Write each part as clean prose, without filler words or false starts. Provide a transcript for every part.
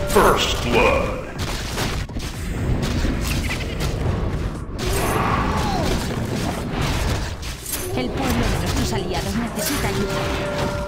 First blood. El pueblo de nuestros aliados necesita ayuda.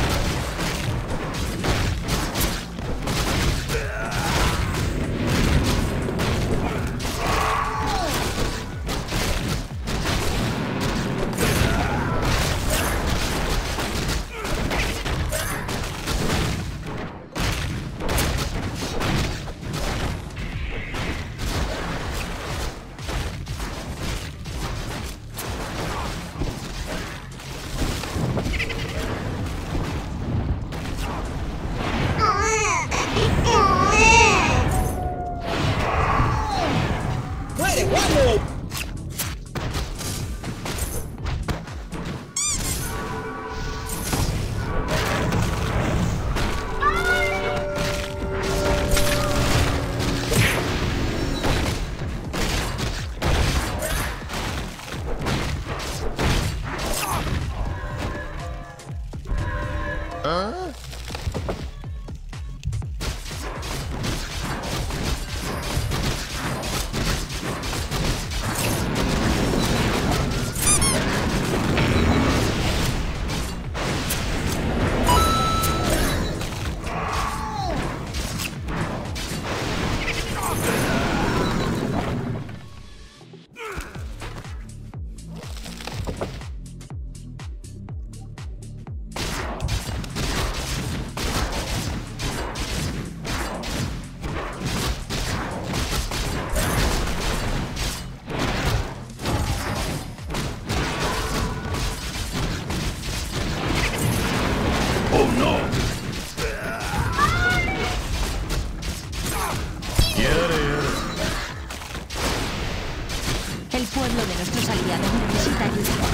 El pueblo de nuestros aliados necesita ayuda.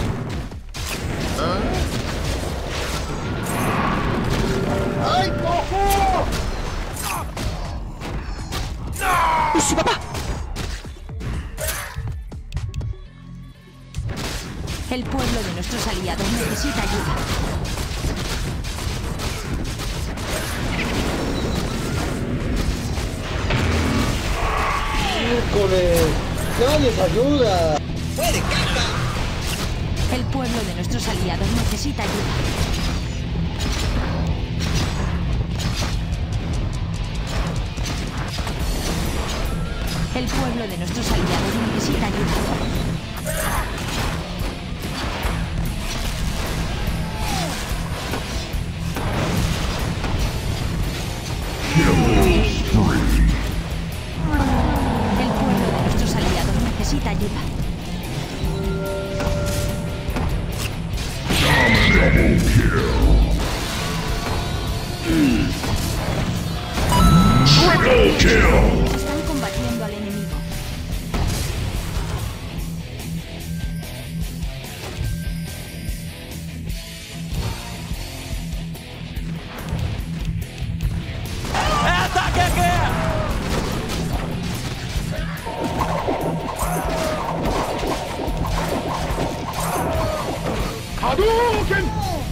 ¡Ay, cojo! ¡No! ¡Su papá! El pueblo de nuestros aliados necesita ayuda. ¡Miércoles! ¡Nadie les ayuda! ¡Puede, caca! El pueblo de nuestros aliados necesita ayuda. El pueblo de nuestros aliados necesita ayuda. El pueblo de nuestros aliados necesita ayuda. Double kill. Triple kill. Están combatiendo al enemigo. ¡Ataque aquí! Hadouken!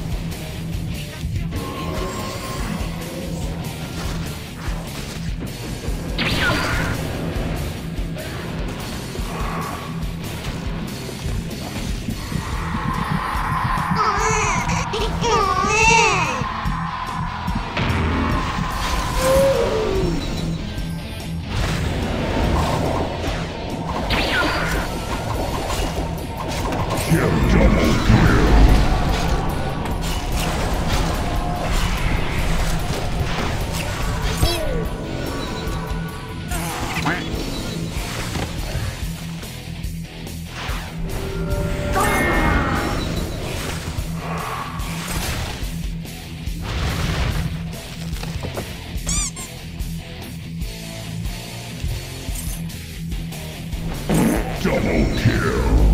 Double kill.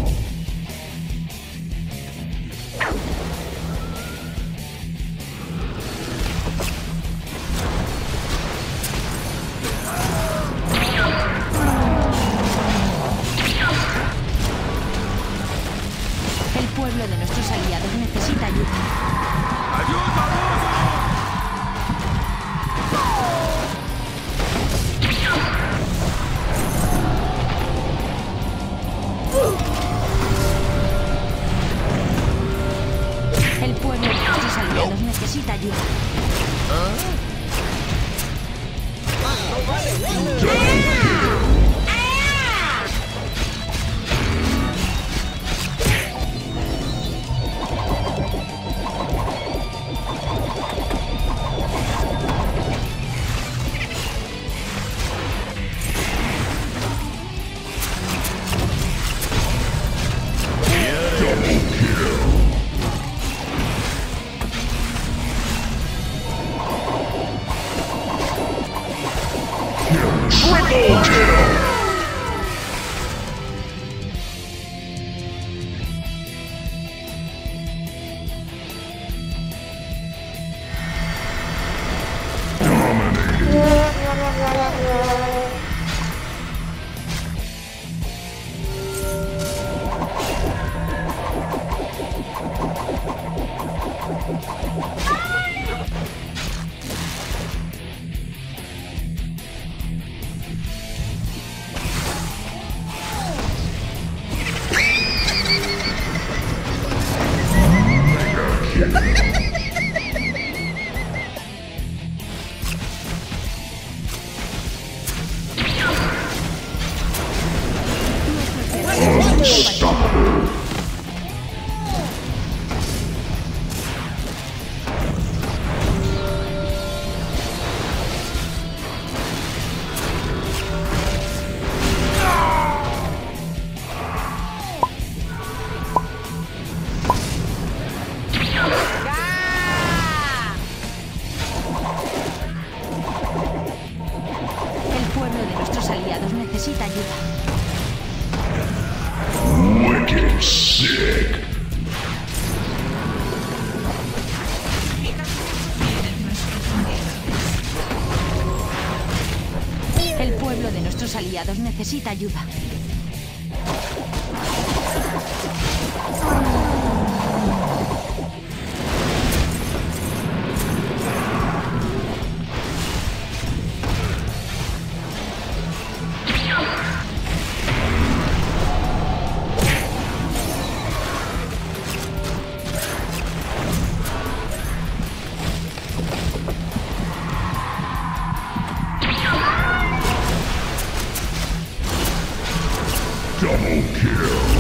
El pueblo de nuestros aliados necesita ayuda. Triple kill! Unstoppable! El pueblo de nuestros aliados necesita ayuda. Wicked sick! El pueblo de nuestros aliados necesita ayuda. Double kill!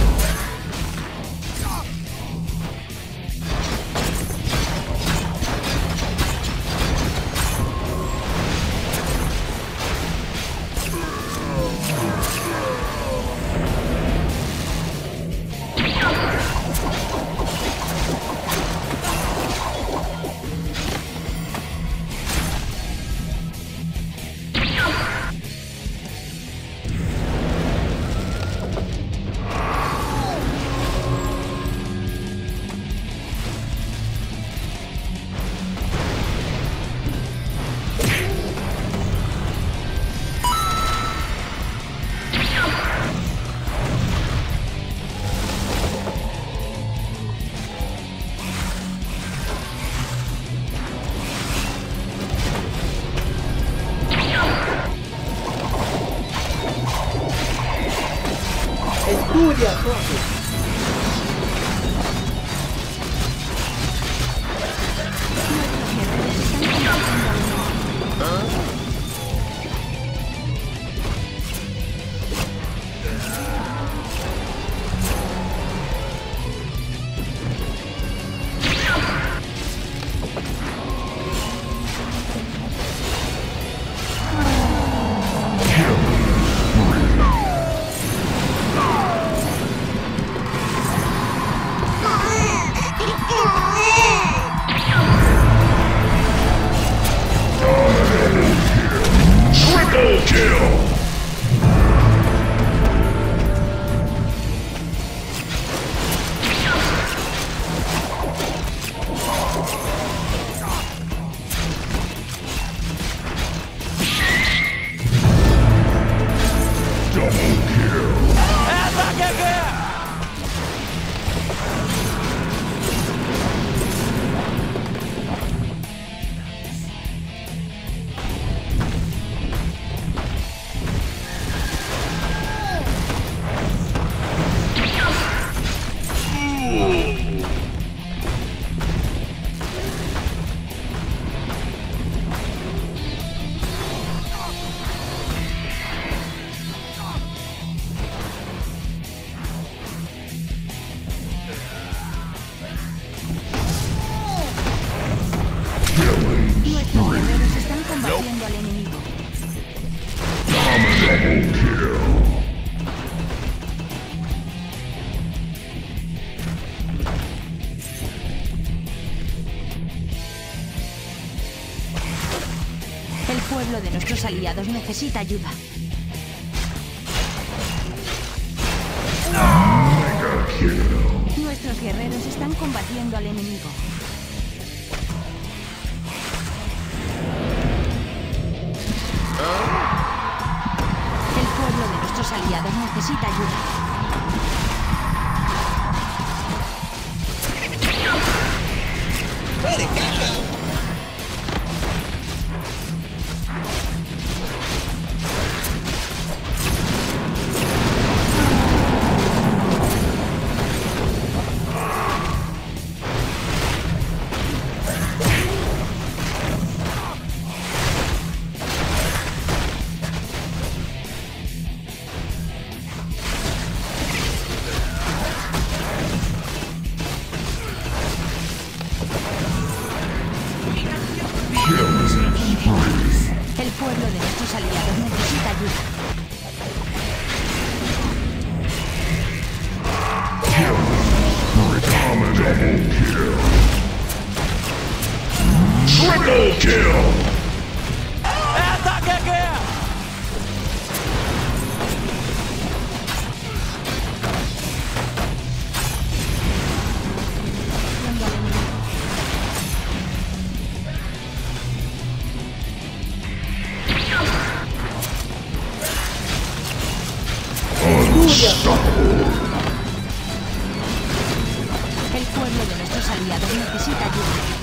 Estudia, Jorge. Double kill. El pueblo de nuestros aliados necesita ayuda. Mega kill. Nuestros guerreros están combatiendo al enemigo. El pueblo de nuestros aliados necesita ayuda. El pueblo de nuestros aliados necesita ayuda. Double kill. Triple kill. ¡Ataque aquí! Combatiendo al enemigo. Unstoppable. El pueblo de nuestros aliados necesita ayuda.